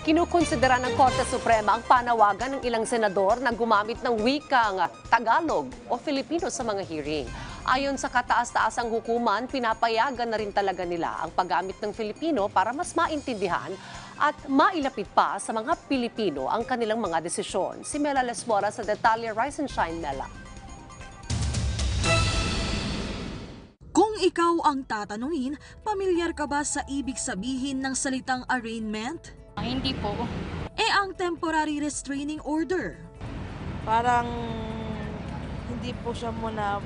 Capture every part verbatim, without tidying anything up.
Kinukonsidera ng Korte Suprema ang panawagan ng ilang senador na gumamit ng wikang Tagalog o Filipino sa mga hearing. Ayon sa kataas-taasang hukuman, pinapayagan na rin talaga nila ang paggamit ng Filipino para mas maintindihan at mailapit pa sa mga Pilipino ang kanilang mga desisyon. Si Mela Lesmora sa detalye. Rise and Shine, Mela. Kung ikaw ang tatanungin, pamilyar ka ba sa ibig sabihin ng salitang arraignment? Hindi po. Eh ang temporary restraining order. Parang hindi po siya muna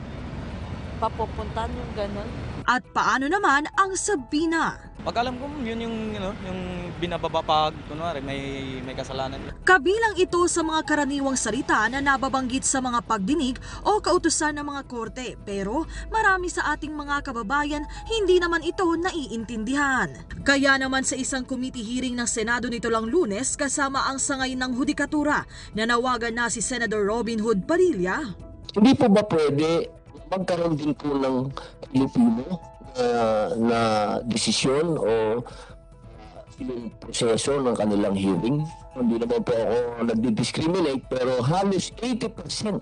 papupuntan yung ganun. At paano naman ang sabina? Pag alam ko yun yung, you know, yung binababa pag kunwari may, may kasalanan. Kabilang ito sa mga karaniwang salita na nababanggit sa mga pagdinig o kautusan ng mga korte. Pero marami sa ating mga kababayan hindi naman ito naiintindihan. Kaya naman sa isang committee hearing ng Senado nito lang Lunes kasama ang sangay ng hudikatura, nanawagan na si Senator Robin Hood Padilla. Hindi po ba pwede magkaroon din po ng Filipino uh, na desisyon o yung proseso ng kanilang hearing? Hindi naman po ako nagdi-discriminate pero halos eighty percent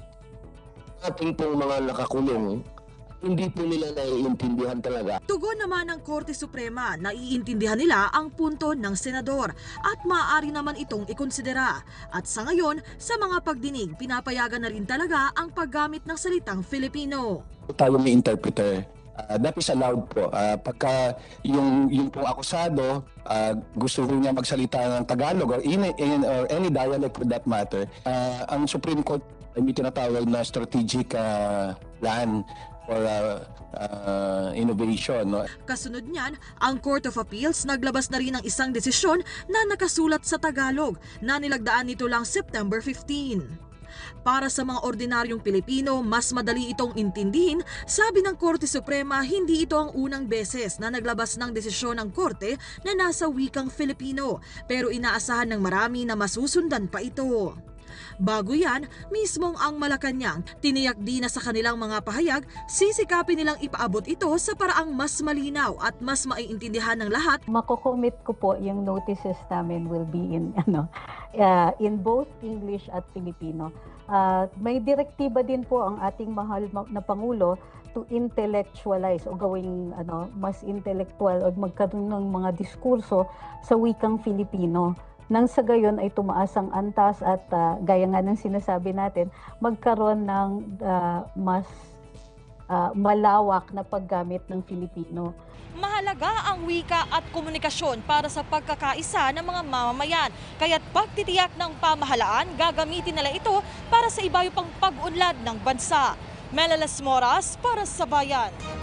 ating pong mga nakakulong hindi po nila naiintindihan talaga. Tugon naman ng Korte Suprema, naiintindihan nila ang punto ng senador at maaari naman itong ikonsidera. At sa ngayon, sa mga pagdinig, pinapayagan na rin talaga ang paggamit ng salitang Filipino. Tayo may interpreter. Uh, that is allowed po. Uh, pagka yung, yung pong akusado, uh, gusto rin niya magsalita ng Tagalog or, in, in, or any dialect for that matter, uh, ang Supreme Court ay may tinatawag na strategic uh, plan for uh, uh, innovation. No? Kasunod niyan, ang Court of Appeals naglabas na rin ng isang desisyon na nakasulat sa Tagalog na nilagdaan nito lang September fifteenth. Para sa mga ordinaryong Pilipino, mas madali itong intindihin. Sabi ng Korte Suprema, hindi ito ang unang beses na naglabas ng desisyon ng Korte na nasa wikang Filipino, pero inaasahan ng marami na masusundan pa ito. Bago yan, mismong ang Malacanang tiniyak din na sa kanilang mga pahayag, sisikapin nilang ipaabot ito sa paraang mas malinaw at mas maiintindihan ng lahat. Mako-commit ko po yung notices namin will be in ano uh, in both English at Filipino. Uh, may direktiba din po ang ating mahal na Pangulo to intellectualize o gawing ano mas intellectual o magkaroon ng mga diskurso sa wikang Filipino. Nang sa gayon ay tumaas ang antas at uh, gaya nga ng sinasabi natin, magkaroon ng uh, mas uh, malawak na paggamit ng Filipino. Mahalaga ang wika at komunikasyon para sa pagkakaisa ng mga mamamayan. Kaya't pagtitiyak ng pamahalaan, gagamitin nila ito para sa iba pang pag-unlad ng bansa. Mela Lesmora para sa Bayan.